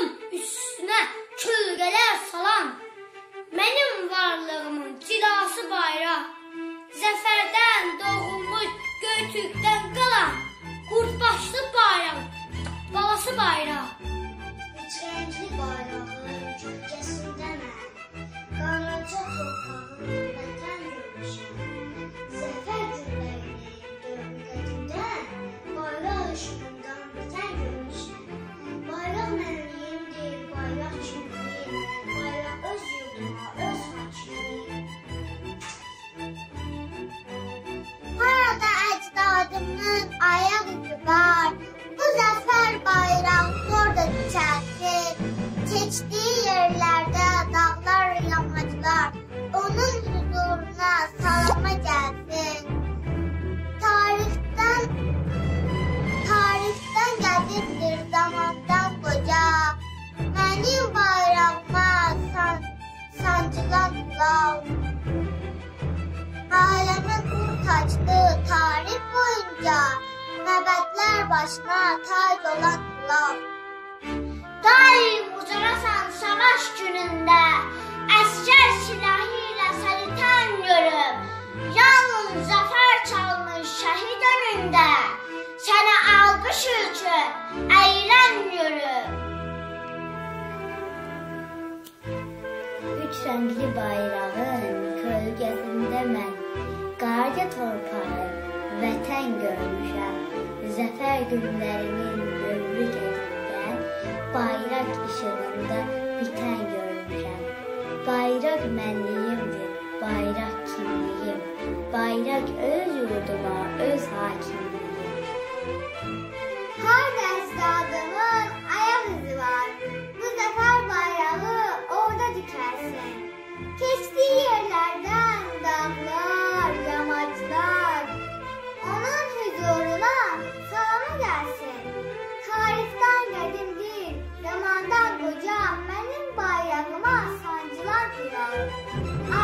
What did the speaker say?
Bayrağımın üstüne kölgeler salan, benim varlığımın cilası bayrak, zəfərdən doğulmuş Göytürkdən qalan, qurtbaşlı bayraq, balası bayraq. Üç renkli bayrağın kölgəsində mən, qaraca torpağın vətən görmüşəm. Zəfər günlərinin dövletindən, bayraq işığından bitən görmüşəm. Bayraq mənliyimdir, bayraq kimliyim, bayraq öz yurduma, öz hakimliyim. Harada əcdadımın ayaq izi var, bu zəfər bayraq orada dikəlsin. Keçdiyi yerlərdə dağlar, yamaclar, onun huzuruna salama gəlsin. Tarixdən qədimdir zamandan qoca, mənim bayrağıma sancılan ulav. Aləmin ur taçdı tarix boyunca, məbədlər başına tac olan ulav. Daim ucalasan savaş günündə, əskər silahı ilə səni tən görüb, yalnız zəfər çalmış şəhid önündə, sənə alqış üçün əyilən görüb. Üç renkli bayrağın kölgesinde mən, qaraca torpağı vətən görmüşəm. Zəfər günlərinin dövrü gedində, bayraq işığında bitən görmüşəm. Bayraq mənliyimdir, bayraq kimliyim, bayraq öz yurduma, öz hakimliyim. Harada əcdadımın ayaq izi var, bu zəfər bayrağı orada dikəlsin. Keçdiyi yerlərdən dağlar, yamaclar, onun huzuruna salama gəlsin. Tarixdən qədimdir, zamandan qoca, mənim bayrağıma sancılan ulav.